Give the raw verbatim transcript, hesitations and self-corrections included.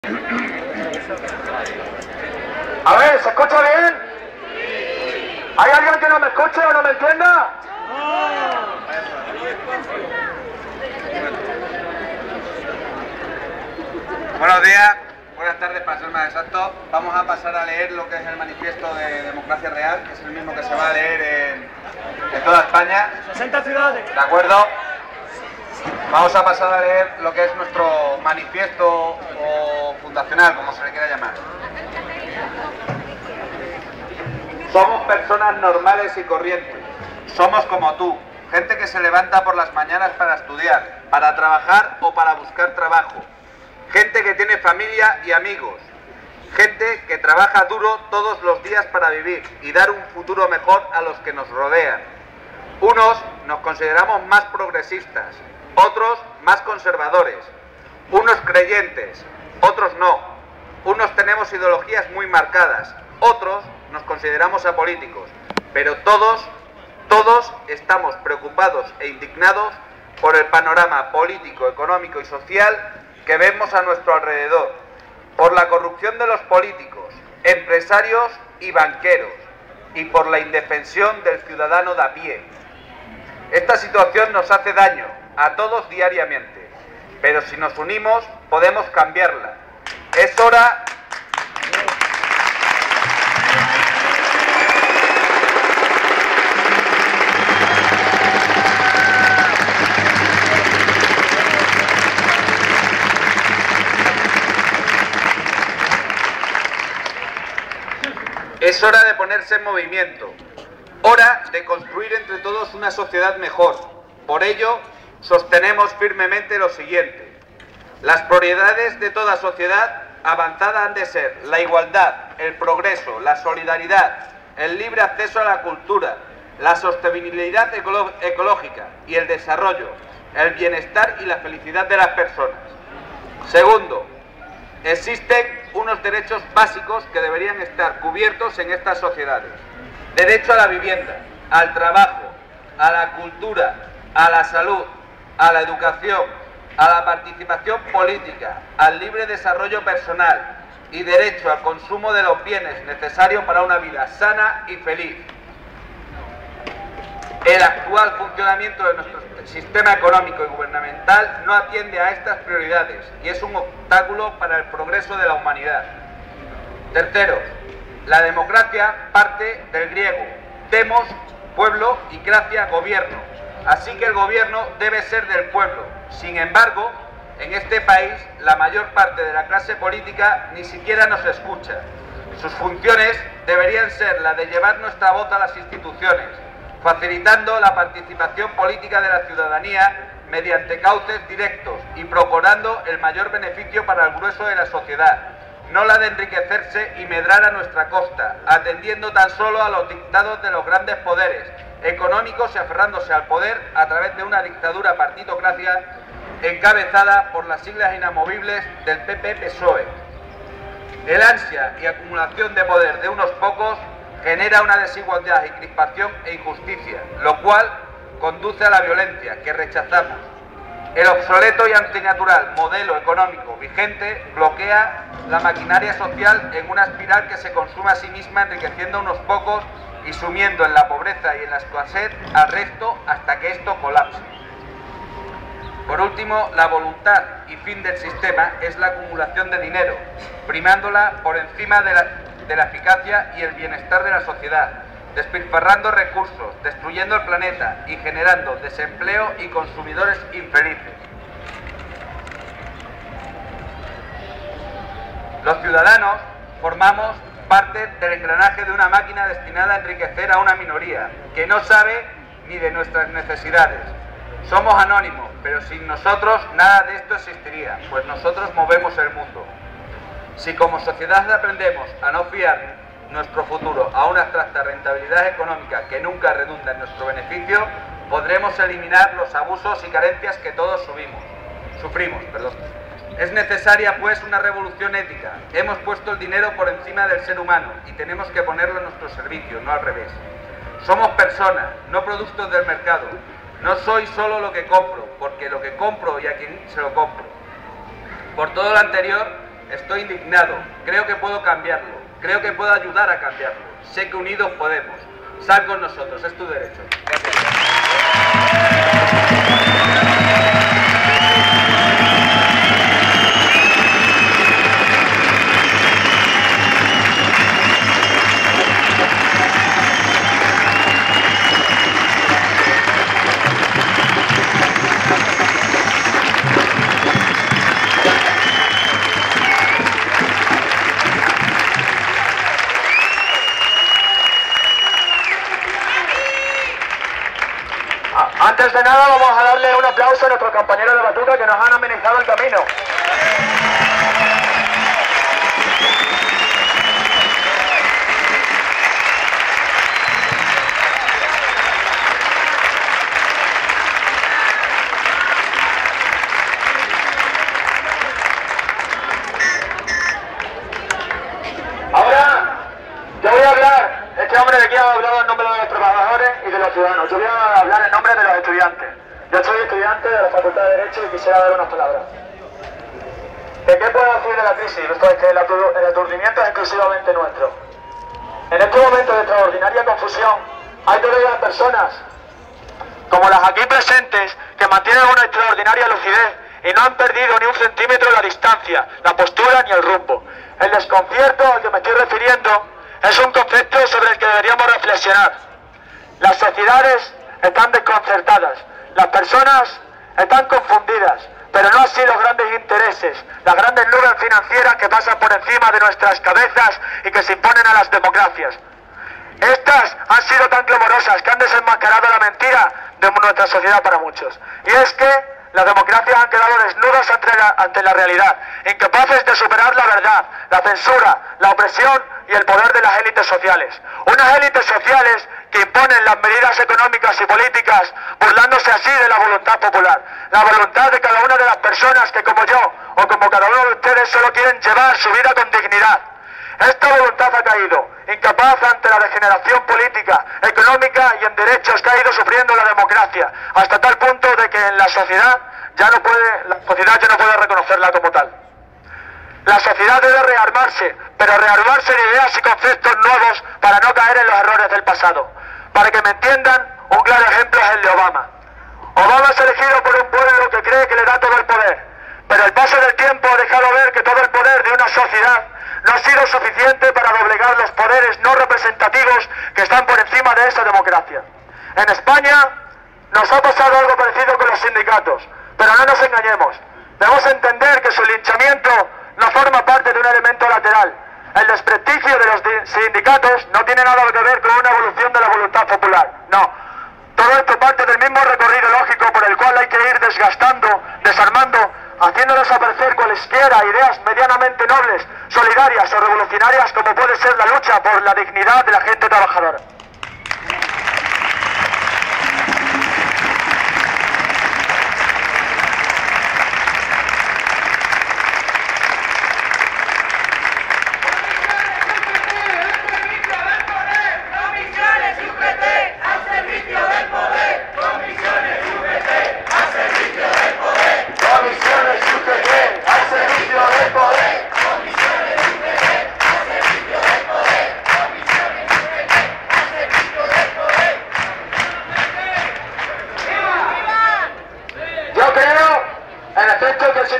A ver, ¿se escucha bien? ¿Hay alguien que no me escuche o no me entienda? Buenos días, buenas tardes para ser más exacto. Vamos a pasar a leer lo que es el manifiesto de Democracia Real, que es el mismo que se va a leer en, en toda España. sesenta ciudades. ¿De acuerdo? Vamos a pasar a leer lo que es nuestro manifiesto o fundacional, como se le quiera llamar. Somos personas normales y corrientes. Somos como tú, gente que se levanta por las mañanas para estudiar, para trabajar o para buscar trabajo. Gente que tiene familia y amigos. Gente que trabaja duro todos los días para vivir y dar un futuro mejor a los que nos rodean. Unos nos consideramos más progresistas, otros más conservadores, unos creyentes, otros no. Unos tenemos ideologías muy marcadas, otros nos consideramos apolíticos, pero todos, todos estamos preocupados e indignados por el panorama político, económico y social que vemos a nuestro alrededor, por la corrupción de los políticos, empresarios y banqueros, y por la indefensión del ciudadano de a pie. Esta situación nos hace daño a todos diariamente, pero si nos unimos podemos cambiarla. Es hora... Es hora de ponerse en movimiento, hora de construir entre todos una sociedad mejor. Por ello, sostenemos firmemente lo siguiente. Las prioridades de toda sociedad avanzada han de ser la igualdad, el progreso, la solidaridad, el libre acceso a la cultura, la sostenibilidad ecolo- ecológica y el desarrollo, el bienestar y la felicidad de las personas. Segundo, existen unos derechos básicos que deberían estar cubiertos en estas sociedades. Derecho a la vivienda, al trabajo, a la cultura, a la salud, a la educación, a la participación política, al libre desarrollo personal y derecho al consumo de los bienes necesarios para una vida sana y feliz. El actual funcionamiento de nuestro sistema económico y gubernamental no atiende a estas prioridades y es un obstáculo para el progreso de la humanidad. Tercero, la democracia parte del griego demos, pueblo, y cracia, gobierno. Así que el gobierno debe ser del pueblo. Sin embargo, en este país, la mayor parte de la clase política ni siquiera nos escucha. Sus funciones deberían ser la de llevar nuestra voz a las instituciones, facilitando la participación política de la ciudadanía mediante cauces directos y procurando el mayor beneficio para el grueso de la sociedad, no la de enriquecerse y medrar a nuestra costa, atendiendo tan solo a los dictados de los grandes poderes económicos y aferrándose al poder a través de una dictadura partitocracia encabezada por las siglas inamovibles del P P P S O E. El ansia y acumulación de poder de unos pocos genera una desigualdad y crispación e injusticia, lo cual conduce a la violencia, que rechazamos. El obsoleto y antinatural modelo económico vigente bloquea la maquinaria social en una espiral que se consume a sí misma, enriqueciendo a unos pocos y sumiendo en la pobreza y en la escasez al resto hasta que esto colapse. Por último, la voluntad y fin del sistema es la acumulación de dinero, primándola por encima de la, de la eficacia y el bienestar de la sociedad, despilfarrando recursos, destruyendo el planeta y generando desempleo y consumidores infelices. Los ciudadanos formamos parte del engranaje de una máquina destinada a enriquecer a una minoría que no sabe ni de nuestras necesidades. Somos anónimos, pero sin nosotros nada de esto existiría, pues nosotros movemos el mundo. Si como sociedad aprendemos a no fiar nuestro futuro a una abstracta rentabilidad económica que nunca redunda en nuestro beneficio, podremos eliminar los abusos y carencias que todos subimos, sufrimos. Perdón. Es necesaria, pues, una revolución ética. Hemos puesto el dinero por encima del ser humano y tenemos que ponerlo a nuestro servicio, no al revés. Somos personas, no productos del mercado. No soy solo lo que compro, porque lo que compro y a quien se lo compro. Por todo lo anterior, Estoy indignado. Creo que puedo cambiarlo. Creo que puedo ayudar a cambiarlo. Sé que unidos podemos. Sal con nosotros, es tu derecho. Antes de nada vamos a darle un aplauso a nuestros compañeros de batuta que nos han amenizado el camino. Ahora yo voy a hablar, este hombre de aquí ha hablado en nombre de los trabajadores y de los ciudadanos. Yo voy a hablar en nombre de los estudiantes. Yo soy estudiante de la Facultad de Derecho y quisiera dar unas palabras. ¿De qué puedo decir de la crisis? Esto es que el aturdimiento es exclusivamente nuestro. En este momento de extraordinaria confusión, hay todavía personas, como las aquí presentes, que mantienen una extraordinaria lucidez y no han perdido ni un centímetro la distancia, la postura ni el rumbo. El desconcierto al que me estoy refiriendo es un concepto sobre el que deberíamos reflexionar. Las sociedades están desconcertadas, las personas están confundidas, pero no así los grandes intereses, las grandes nubes financieras que pasan por encima de nuestras cabezas y que se imponen a las democracias. Estas han sido tan clamorosas que han desenmascarado la mentira de nuestra sociedad para muchos. Y es que las democracias han quedado desnudas ante la, ante la realidad, incapaces de superar la verdad, la censura, la opresión y el poder de las élites sociales. Unas élites sociales que imponen las medidas económicas y políticas, burlándose así de la voluntad popular, la voluntad de cada una de las personas que, como yo o como cada uno de ustedes, solo quieren llevar su vida con dignidad. Esta voluntad ha caído, incapaz ante la degeneración política, económica y en derechos que ha ido sufriendo la democracia, hasta tal punto de que en la sociedad ya no puede, la sociedad ya no puede reconocerla como tal. La sociedad debe rearmarse, pero rearmarse de ideas y conceptos nuevos para no caer en los errores del pasado. Para que me entiendan, un claro ejemplo es el de Obama. Obama es elegido por un pueblo que cree que le da todo el poder, pero el paso del tiempo ha dejado ver que todo el poder de una sociedad no ha sido suficiente para doblegar los poderes no representativos que están por encima de esa democracia. En España nos ha pasado algo parecido con los sindicatos, pero no nos engañemos. Debemos entender que su linchamiento no forma parte de un elemento lateral. El desprestigio de los sindicatos no tiene nada que ver con una evolución de la voluntad popular. No. Todo esto parte del mismo recorrido lógico por el cual hay que ir desgastando, desarmando, haciendo desaparecer cualesquiera ideas medianamente nobles, solidarias o revolucionarias como puede ser la lucha por la dignidad de la gente trabajadora.